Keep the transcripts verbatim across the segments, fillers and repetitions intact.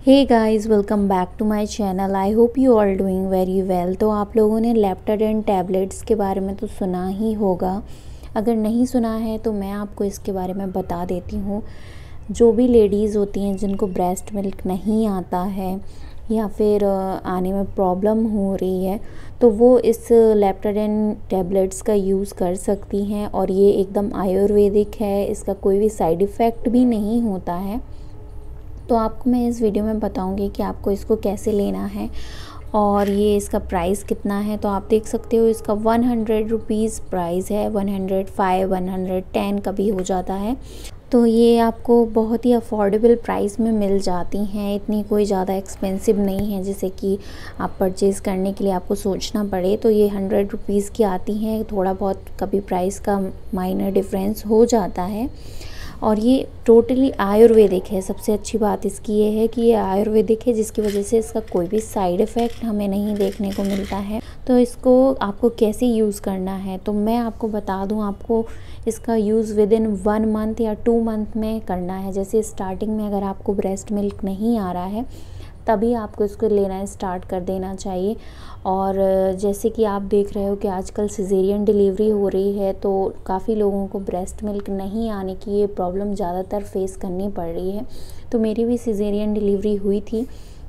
Hey guys, welcome back to my channel. I hope you all doing very well. तो आप लोगों ने लेप्टाडेंट tablets के बारे में तो सुना ही होगा। अगर नहीं सुना है तो मैं आपको इसके बारे में बता देती हूँ। जो भी लेडीज़ होती हैं जिनको ब्रेस्ट मिल्क नहीं आता है या फिर आने में प्रॉब्लम हो रही है तो वो इस लेप्टाडेंट टैबलेट्स का यूज़ कर सकती हैं। और ये एकदम आयुर्वेदिक है, इसका कोई भी साइड इफ़ेक्ट भी नहीं होता है। तो आपको मैं इस वीडियो में बताऊंगी कि आपको इसको कैसे लेना है और ये इसका प्राइस कितना है। तो आप देख सकते हो इसका वन हंड्रेड रुपीज़ प्राइस है, one hundred five, one hundred ten कभी हो जाता है। तो ये आपको बहुत ही अफोर्डेबल प्राइस में मिल जाती हैं, इतनी कोई ज़्यादा एक्सपेंसिव नहीं है जिसे कि आप परचेज़ करने के लिए आपको सोचना पड़े। तो ये हंड्रेड रुपीज़ की आती हैं, थोड़ा बहुत कभी प्राइस का माइनर डिफरेंस हो जाता है। और ये टोटली आयुर्वेदिक है। सबसे अच्छी बात इसकी ये है कि ये आयुर्वेदिक है, जिसकी वजह से इसका कोई भी साइड इफ़ेक्ट हमें नहीं देखने को मिलता है। तो इसको आपको कैसे यूज़ करना है तो मैं आपको बता दूं, आपको इसका use within one month या टू मंथ में करना है। जैसे स्टार्टिंग में अगर आपको ब्रेस्ट मिल्क नहीं आ रहा है तभी आपको इसको लेना स्टार्ट कर देना चाहिए। और जैसे कि आप देख रहे हो कि आजकल सिजेरियन डिलीवरी हो रही है तो काफ़ी लोगों को ब्रेस्ट मिल्क नहीं आने की ये प्रॉब्लम ज़्यादातर फेस करनी पड़ रही है। तो मेरी भी सिजेरियन डिलीवरी हुई थी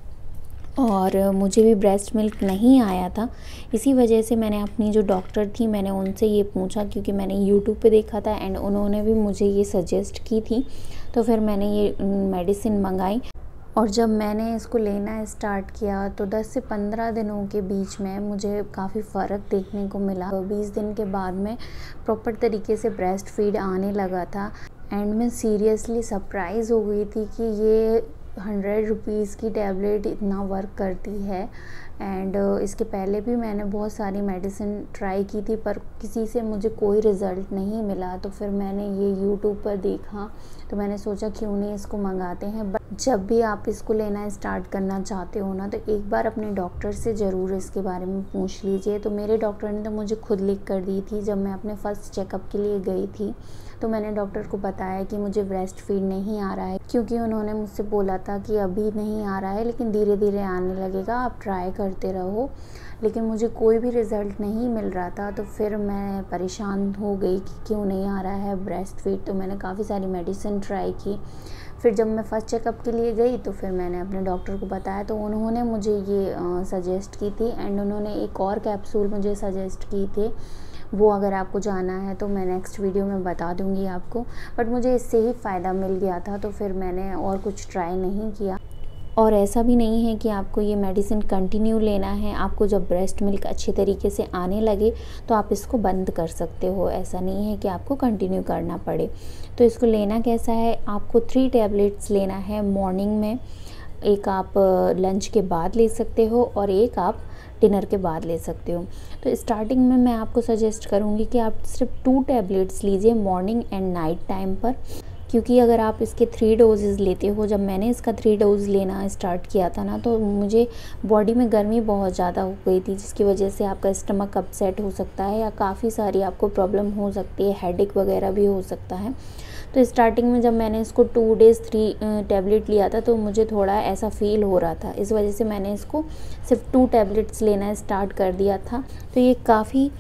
और मुझे भी ब्रेस्ट मिल्क नहीं आया था। इसी वजह से मैंने अपनी जो डॉक्टर थी मैंने उनसे ये पूछा, क्योंकि मैंने यूट्यूब पे देखा था एंड उन्होंने भी मुझे ये सजेस्ट की थी। तो फिर मैंने ये मेडिसिन मंगाई और जब मैंने इसको लेना स्टार्ट किया तो दस से पंद्रह दिनों के बीच में मुझे काफ़ी फ़र्क देखने को मिला। बीस दिन के बाद में प्रॉपर तरीके से ब्रेस्ट फीड आने लगा था एंड मैं सीरियसली सरप्राइज़ हो गई थी कि ये हंड्रेड रुपीज़ की टैबलेट इतना वर्क करती है। एंड इसके पहले भी मैंने बहुत सारी मेडिसिन ट्राई की थी पर किसी से मुझे कोई रिज़ल्ट नहीं मिला। तो फिर मैंने ये यूट्यूब पर देखा तो मैंने सोचा क्यों नहीं इसको मंगाते हैं। बट जब भी आप इसको लेना स्टार्ट करना चाहते हो ना तो एक बार अपने डॉक्टर से ज़रूर इसके बारे में पूछ लीजिए। तो मेरे डॉक्टर ने तो मुझे खुद लिख कर दी थी। जब मैं अपने फर्स्ट चेकअप के लिए गई थी तो मैंने डॉक्टर को बताया कि मुझे ब्रेस्ट फीड नहीं आ रहा है, क्योंकि उन्होंने मुझसे बोला था कि अभी नहीं आ रहा है लेकिन धीरे धीरे आने लगेगा, आप ट्राई करते रहो। लेकिन मुझे कोई भी रिज़ल्ट नहीं मिल रहा था। तो फिर मैं परेशान हो गई कि क्यों नहीं आ रहा है ब्रेस्ट फीड। तो मैंने काफ़ी सारी मेडिसिन ट्राई की। फिर जब मैं फ़र्स्ट चेकअप के लिए गई तो फिर मैंने अपने डॉक्टर को बताया तो उन्होंने मुझे ये सजेस्ट की थी एंड उन्होंने एक और कैप्सूल मुझे सजेस्ट की थी। वो अगर आपको जाना है तो मैं नेक्स्ट वीडियो में बता दूंगी आपको। बट मुझे इससे ही फ़ायदा मिल गया था तो फिर मैंने और कुछ ट्राई नहीं किया। और ऐसा भी नहीं है कि आपको ये मेडिसिन कंटिन्यू लेना है। आपको जब ब्रेस्ट मिल्क अच्छे तरीके से आने लगे तो आप इसको बंद कर सकते हो। ऐसा नहीं है कि आपको कंटिन्यू करना पड़े। तो इसको लेना कैसा है, आपको थ्री टैबलेट्स लेना है मॉर्निंग में, एक आप लंच के बाद ले सकते हो और एक आप डिनर के बाद ले सकते हो। तो स्टार्टिंग में मैं आपको सजेस्ट करूँगी कि आप सिर्फ टू टैबलेट्स लीजिए मॉर्निंग एंड नाइट टाइम पर, क्योंकि अगर आप इसके थ्री डोजेज़ लेते हो, जब मैंने इसका थ्री डोज लेना स्टार्ट किया था ना तो मुझे बॉडी में गर्मी बहुत ज़्यादा हो गई थी, जिसकी वजह से आपका स्टमक अपसेट हो सकता है या काफ़ी सारी आपको प्रॉब्लम हो सकती है, हेडेक वगैरह भी हो सकता है। तो स्टार्टिंग में जब मैंने इसको टू डेज़ थ्री टैबलेट लिया था तो मुझे थोड़ा ऐसा फील हो रहा था। इस वजह से मैंने इसको सिर्फ टू टैबलेट्स लेना स्टार्ट कर दिया था। तो ये काफ़ी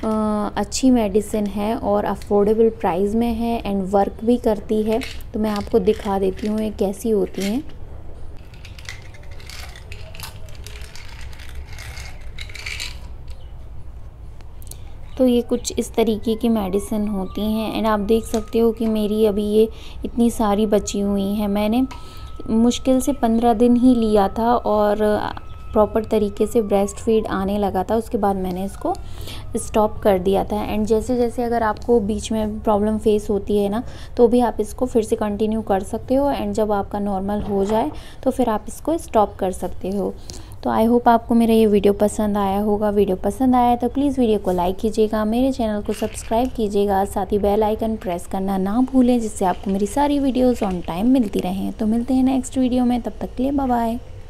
अच्छी मेडिसिन है और अफोर्डेबल प्राइस में है एंड वर्क भी करती है। तो मैं आपको दिखा देती हूँ ये कैसी होती हैं। तो ये कुछ इस तरीके की मेडिसिन होती हैं एंड आप देख सकते हो कि मेरी अभी ये इतनी सारी बची हुई हैं। मैंने मुश्किल से पंद्रह दिन ही लिया था और प्रॉपर तरीके से ब्रेस्ट फीड आने लगा था। उसके बाद मैंने इसको स्टॉप कर दिया था। एंड जैसे जैसे अगर आपको बीच में प्रॉब्लम फेस होती है ना तो भी आप इसको फिर से कंटिन्यू कर सकते हो एंड जब आपका नॉर्मल हो जाए तो फिर आप इसको स्टॉप कर सकते हो। तो आई होप आपको मेरा ये वीडियो पसंद आया होगा। वीडियो पसंद आया तो प्लीज़ वीडियो को लाइक कीजिएगा, मेरे चैनल को सब्सक्राइब कीजिएगा, साथ ही बेल आइकन प्रेस करना ना भूलें, जिससे आपको मेरी सारी वीडियोस ऑन टाइम मिलती रहें। तो मिलते हैं नेक्स्ट वीडियो में, तब तक के लिए बाय बाय।